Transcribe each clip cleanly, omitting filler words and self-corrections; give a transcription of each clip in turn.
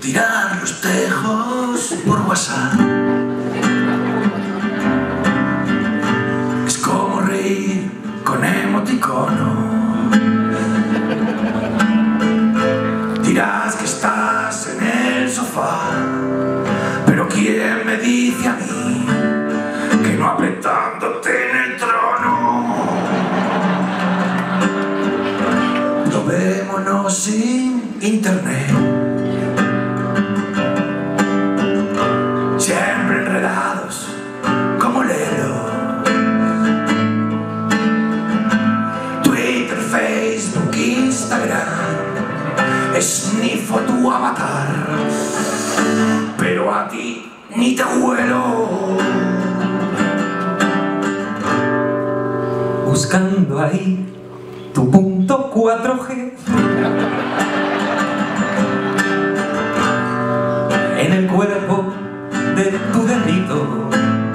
tirar los tejos por WhatsApp. Es como reír con emoticono. Dirás que estás en el sofá, pero ¿quién me dice a mí que no apretándote en el trono? Probémonos sin internet, siempre enredados como Lelo. Twitter, Facebook, Instagram, esnifo tu avatar, pero a ti ni te huelo. Buscando ahí tu punto 4G en el cuerpo de tu delito,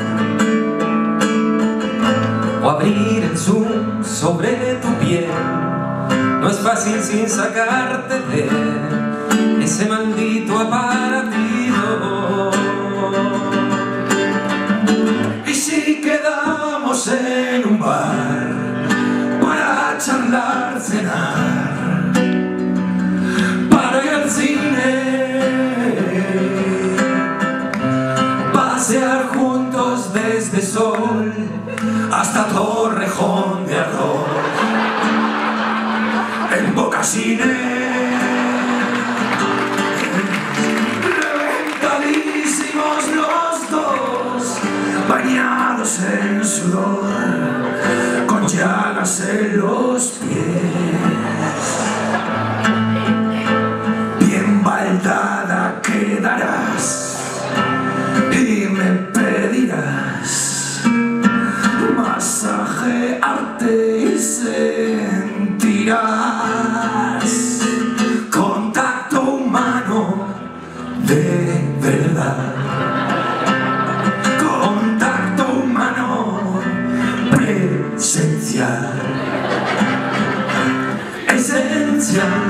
o abrir el zoom sobre tu piel. No es fácil sin sacarte de ese maldito aparatito. Y si quedamos en un bar para charlar, cenar, para ir al cine, pasear juntos desde Sol hasta Torrejón de Ardoz, en Bocasine, reventadísimos los dos, bañados en sudor, con llagas en los pies. Bien baldada quedarás y me pedirás masajearte y sentirás contacto humano de verdad. Contacto humano presencial, esencial.